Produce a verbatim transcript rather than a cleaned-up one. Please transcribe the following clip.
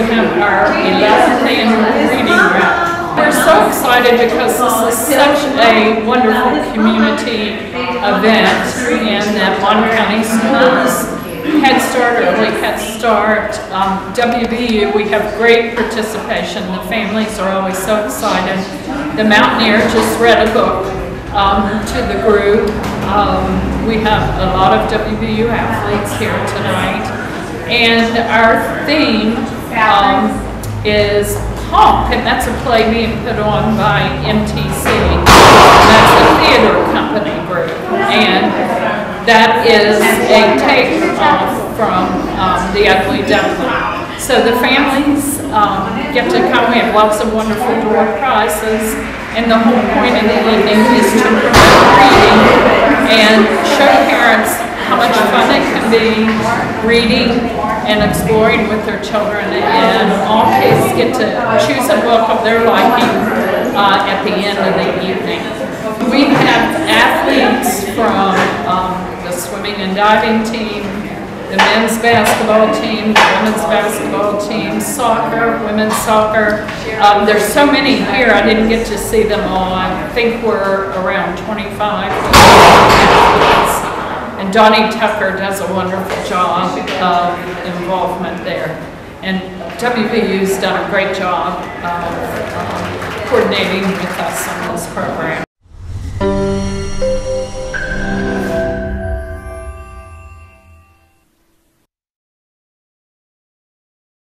have our eleventh annual reading rep. We're so excited because this is such a wonderful community event, and that Mon County Schools, Head Start, Early Head Start, um, W V U, we have great participation. The families are always so excited. The Mountaineer just read a book um, to the group. Um, we have a lot of W V U athletes here tonight. And our theme um, is Honk, and that's a play being put on by M T C. That's a theater company group, and that is a takeoff from um, The Ugly Duckling. So the families um, get to come. We have lots of wonderful door prizes, and the whole point of the evening is to promote reading and show parents how much fun it can be reading and exploring with their children, and all kids get to choose a book of their liking uh, at the end of the evening. We have athletes from um, the swimming and diving team, the men's basketball team, the women's basketball team, soccer, women's soccer. Um, there's so many here, I didn't get to see them all. I think we're around twenty-five athletes. And Donnie Tucker does a wonderful job of involvement there. And W V U's done a great job of um, coordinating with us on this program.